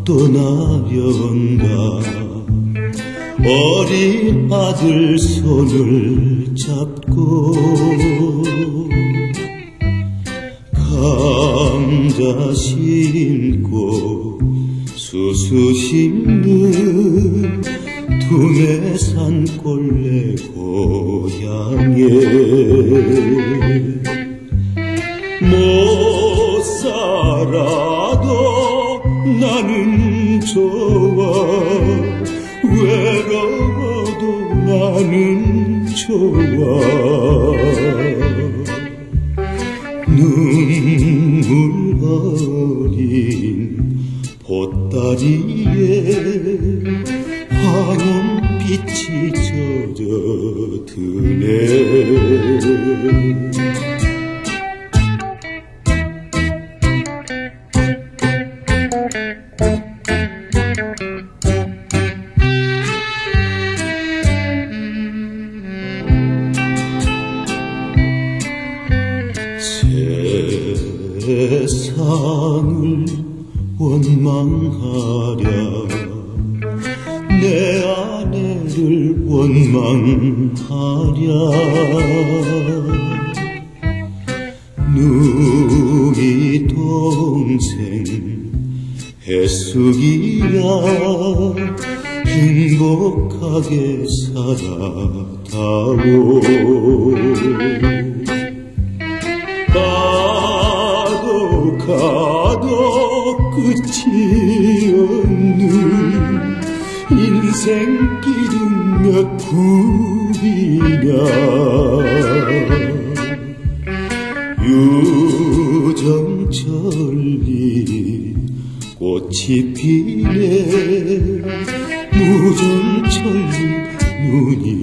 떠나려온다. 어린 아들 손을 잡고 감자 심고 수수 심는 두뇌 산골래 고향에 못 살아도 나는 좋아. 외로워도 나는 좋아. 눈물 어린 보따리에 황혼빛이 젖어드네. 세상을 원망하랴. 내 아내를 원망하랴. 누이 동생 해숙이야. 행복하게 살아다오. 가도 끝이 없는 인생길은 몇 풀이냐. 유정철리 꽃이 피네. 무정철리 눈이